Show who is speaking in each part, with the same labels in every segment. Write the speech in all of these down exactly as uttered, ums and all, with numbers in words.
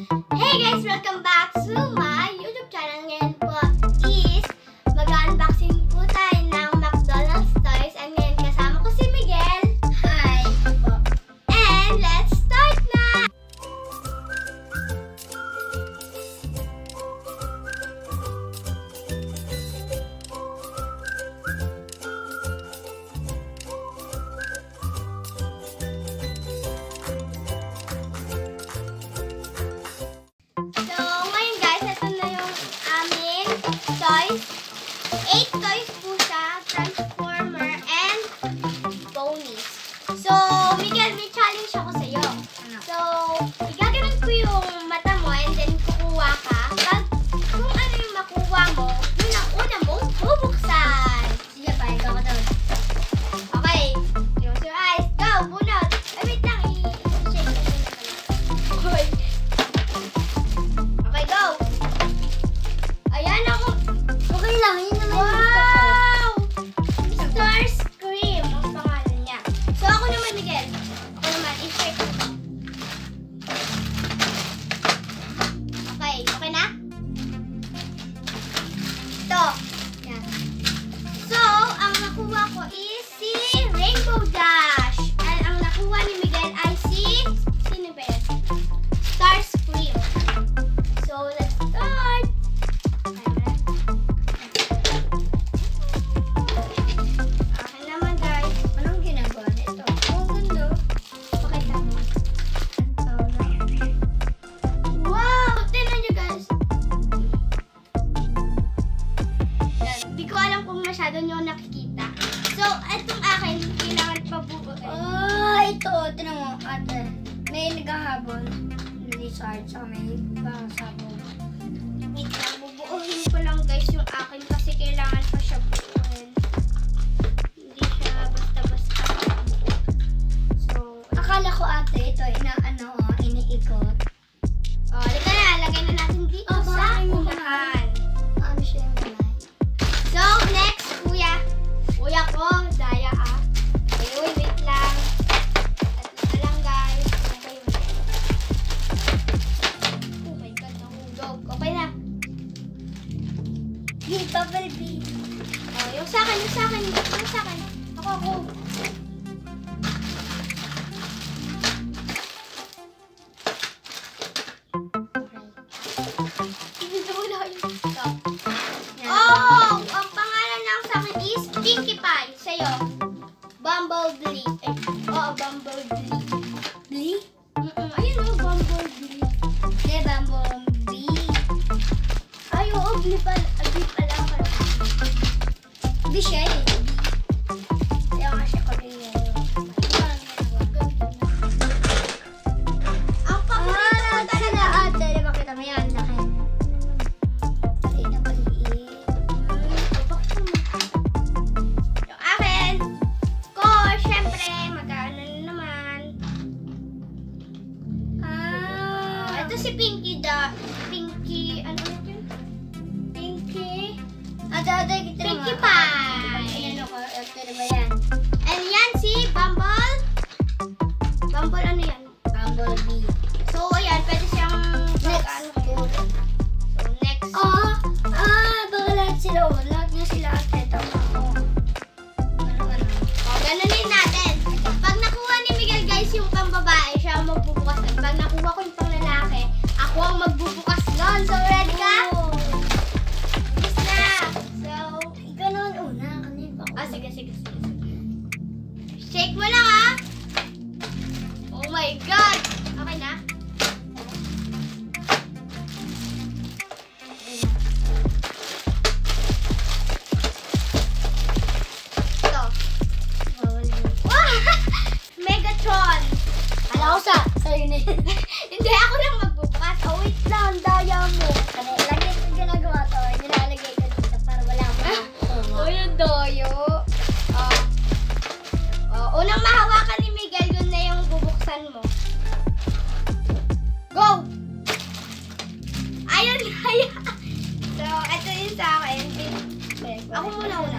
Speaker 1: Hey guys! Welcome back to my YouTube channel. Ngayon po is mag-unboxing po tayo ng McDonald's toys. And ngayon kasama ko si Miguel. Hi! Po. And let's start na! Toys. Eight toys po siya. Transformer and Ponies. So, Miguel, may challenge ako sa'yo. Ano? So, igaganon ko yung mata mo and then kukuha ka. Pag kung ano yung makuha mo, yun ang una mong bubuksan. Sige ba, ikaw ka doon. Okay. Close your eyes. Go! Bunot! Ay, wait lang. I-shake ko muna pala. Okay. Okay, go! Ayan ako. Okay lang, yun naman yung gusto ko. Wow! Starscream ang pangalan niya. So ako naman, Miguel. Ako naman, i-shake ko. Okay, okay na? Ito. Yan. So, ang nakuha ko is si Rainbow Dash. At ang nakuha ni Miguel ay si, sino ba yan? Starscream. So, let's start. Masyado nyo nakikita. So, itong akin, kailangan pabubuin.
Speaker 2: Oh, ito. Tinan mo, ate. May naghahabol. Lizard sa may pangasabog.
Speaker 1: Wait lang, bubuuhin ko lang guys yung akin kasi kailangan pa siya buuin. Hindi siya basta-basta. So,
Speaker 2: akala ko ate, ito, inaano, oh, iniikot.
Speaker 1: oh, halika na, lagay na natin dito
Speaker 2: Oh,
Speaker 1: sa
Speaker 2: bakit mo
Speaker 1: unahan.
Speaker 2: Ano siya yung kamay?
Speaker 1: So, next, kuya. Kuya ko, daya ah. Okay, uy, wait lang. At na lang, guys. Okay, oh my God, nahulog. Okay na.
Speaker 2: Hey, Bubble Bee.
Speaker 1: Oh, yung sa akin, yung sa akin, yung sa akin. Ako, ako. Dito mo na kayo. Stop. Oh! Ang pangalan lang sa akin is Pinkie Pie. Sa'yo, Bumblebee. Eh, oo, Bumblebee.
Speaker 2: Blee?
Speaker 1: Mm-mm. Ayun o, Bumblebee.
Speaker 2: Hindi, Bumblebee.
Speaker 1: Ay, oo, Blee pala. Blee pala.
Speaker 2: Blee siya eh. Kaya nga siya Korean.
Speaker 1: Ang paborito ko
Speaker 2: Ah,
Speaker 1: talaga.
Speaker 2: sila ate. Diba kita mo yan? Laki. Ay, napaliit.
Speaker 1: Yung akin, ko, syempre, magkano na naman.
Speaker 2: Ah.
Speaker 1: Ito si Pinkie da. Pinkie, ano yun? Pinkie.
Speaker 2: Ate, ate, kita mo.
Speaker 1: Pinkie Pie.
Speaker 2: Ayan ako. Ate, diba yan?
Speaker 1: And yan si Bumble. Bumble ano yan?
Speaker 2: Bumblebee.
Speaker 1: So, ayan, pwede siyang
Speaker 2: Next.
Speaker 1: ano ko. So, next.
Speaker 2: Ah, ah, baka lahat sila. Oh. Lahat nga sila ate. Tama ko. Ano, ano?
Speaker 1: O, ganunin natin. Pag nakuha ni Miguel, guys, yung pambabae, siya ang magbubukas. At pag nakuha ko yung pang lalaki, ako ang magbubukas nun. So, ready ka?
Speaker 2: Oh.
Speaker 1: Yes na. So,
Speaker 2: Ikaw naman una. Kanina pa ako.
Speaker 1: ah, sige, sige, sige. sige. Shake mo lang, ha? Oh my God! Okay na? Ito.
Speaker 2: Bawal yun.
Speaker 1: Wow! Megatron!
Speaker 2: Kala ko sa, sa'yo na yun.
Speaker 1: Hindi, ako lang magbubukas. Oh, wait lang. Daya mo.
Speaker 2: Ano, lagi ko ginagawa to. Nilalagay ko dito para wala mo.
Speaker 1: Oh, yung doyo. Oh. Oh, unang mahawakan ni Miguel, yun na yung bubuksan mo. Go! Ayun, ayun. So, ito yung sa akin. Ako muna una.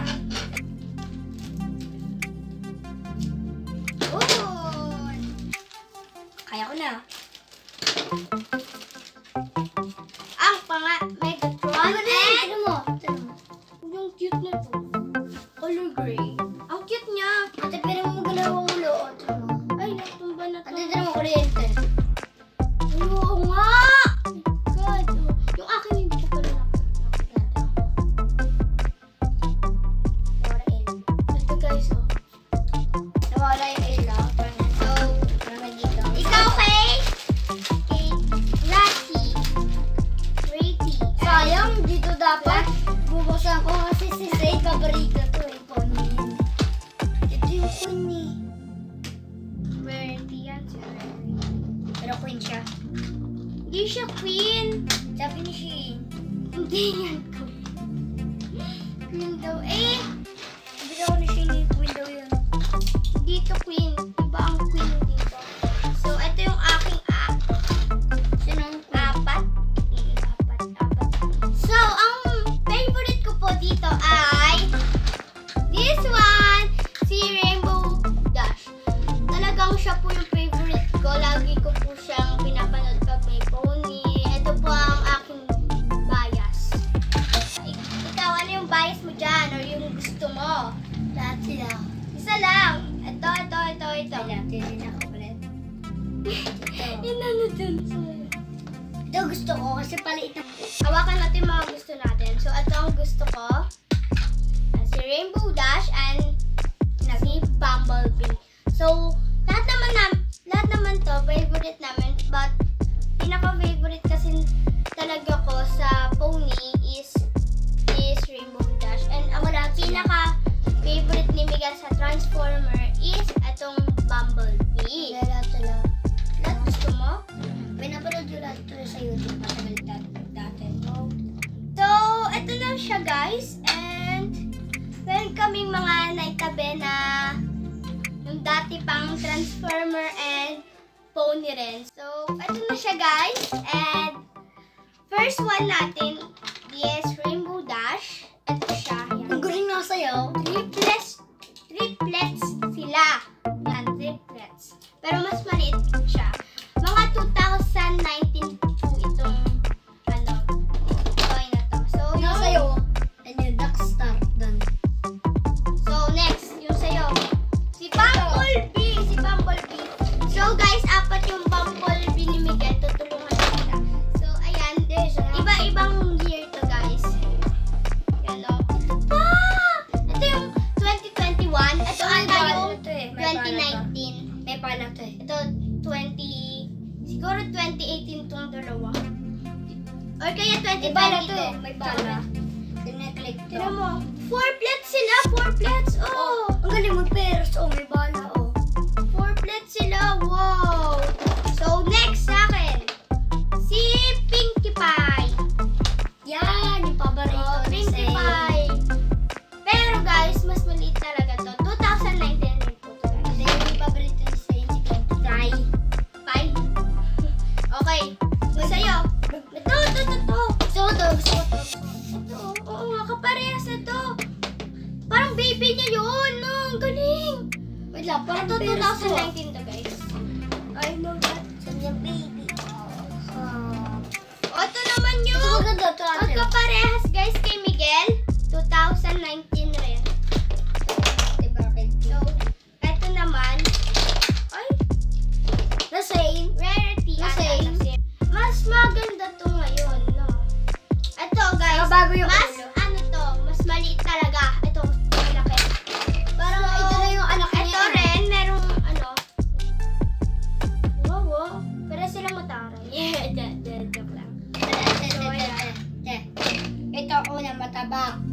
Speaker 1: Oh!
Speaker 2: Kaya ko na.
Speaker 1: Hindi siya queen.
Speaker 2: Sabi ni Shein.
Speaker 1: Hindi yan queen. Queen daw. Eh,
Speaker 2: Sabi ako ni Shein yung queen daw yun.
Speaker 1: dito queen. Iba ang queen dito. So, ito yung aking app.
Speaker 2: Sinong queen?
Speaker 1: Apat. Eh, apat, apat. So, ang favorite ko po dito ay this one, si Rainbow Dash. Talagang siya po yung favorite ko. Lagi ko po siyang pinapanood pag may pony. Ito po ang aking bias. Ik- Ikaw, ano yung bias mo dyan? Or yung gusto mo?
Speaker 2: Lahat sila.
Speaker 1: Isa lang. Ito, ito, ito, ito.
Speaker 2: Ay, lahat din ako ulit.
Speaker 1: Yan ano dun.
Speaker 2: Ito gusto ko kasi paliit na.
Speaker 1: Hawakan natin yung mga gusto natin. So, ito ang gusto ko. Uh, si Rainbow Dash and si Bumblebee. So, lahat naman na, lahat naman to, favorite namin. But, pinaka-favorite kasi talaga ko sa pony is is Rainbow Dash. And ang pinaka-favorite ni Miguel sa Transformer is itong Bumblebee.
Speaker 2: Kaya lahat sila.
Speaker 1: Lahat gusto mo?
Speaker 2: Pinapanood yung lahat ito sa YouTube. Matagal dat- dati.
Speaker 1: So, ito na siya guys. And, meron kaming mga naitabi na yung dati pang Transformer and Pony rin. So, ito na siya guys. And, first one natin is Rainbow Dash. Ito siya.
Speaker 2: Ang
Speaker 1: Yan.
Speaker 2: galing nga sa'yo.
Speaker 1: Triplets. Triplets sila. Yan, triplets. Pero mas maliit siya. Mga two thousand nineteen po itong ano, toy na to. So,
Speaker 2: Nga
Speaker 1: yung
Speaker 2: sa'yo. And yung Darkstar doon.
Speaker 1: So, next, yung sa'yo. Si Bumblebee! Si Bumblebee. So, guys, apat yung Bumblebee ni Miguel. Tutulungan sila. So, ayan. Iba-ibang year to, guys. Yan, o. Ah! Ito yung twenty twenty-one. Ito ata yung
Speaker 2: ito eh. May
Speaker 1: twenty
Speaker 2: pala to.
Speaker 1: nineteen.
Speaker 2: May pala to eh.
Speaker 1: Ito, twenty... Siguro twenty eighteen tong dalawa. Or kaya twenty
Speaker 2: May bala
Speaker 1: twenty
Speaker 2: to eh.
Speaker 1: to.
Speaker 2: May bala. Tineclick to.
Speaker 1: Tignan mo. Four plates sila. Four plates. Oh!
Speaker 2: Ang galing mo pears. Oh, may bala oh.
Speaker 1: Four plates sila. Wow! So, next sa akin. Si Pinkie Pie.
Speaker 2: Yan, yung paborito
Speaker 1: Oh,
Speaker 2: ni
Speaker 1: Pinkie
Speaker 2: Say.
Speaker 1: Pie. Pero guys, mas maliit talaga to. twenty nineteen rin po to guys.
Speaker 2: Kasi yung paborito ni Say, si Pinkie Pie.
Speaker 1: Pie. Okay. Sa'yo. Ito, ito, ito, ito.
Speaker 2: Gusto ko to, gusto ko to.
Speaker 1: Ito, oo nga, kaparehas na to. Parang baby niya yun, no? Ang galing.
Speaker 2: Wait lang, parang
Speaker 1: Ito,
Speaker 2: pears to.
Speaker 1: twenty nineteen to, guys. I know that.
Speaker 2: Saan yung baby? Oh.
Speaker 1: O, ito naman
Speaker 2: Ito
Speaker 1: yung
Speaker 2: maganda to ate.
Speaker 1: magkaparehas, guys, kay Miguel. twenty nineteen rin.
Speaker 2: Diba, baby?
Speaker 1: So, ito naman. Ay,
Speaker 2: The same.
Speaker 1: rarity.
Speaker 2: The
Speaker 1: ata,
Speaker 2: same.
Speaker 1: the same. Mas maganda to ngayon, no? Ito, guys.
Speaker 2: Saka bago yung
Speaker 1: mas,
Speaker 2: ulo.
Speaker 1: ano to, mas maliit talaga. Ito, malaki.
Speaker 2: Parang
Speaker 1: So,
Speaker 2: ito na yung anak niya.
Speaker 1: Ito rin, merong ano. Wow, wow. Pero sila mataray. Yeah, joke lang.
Speaker 2: Ito, ito, ito, ito. Ito, una mataba.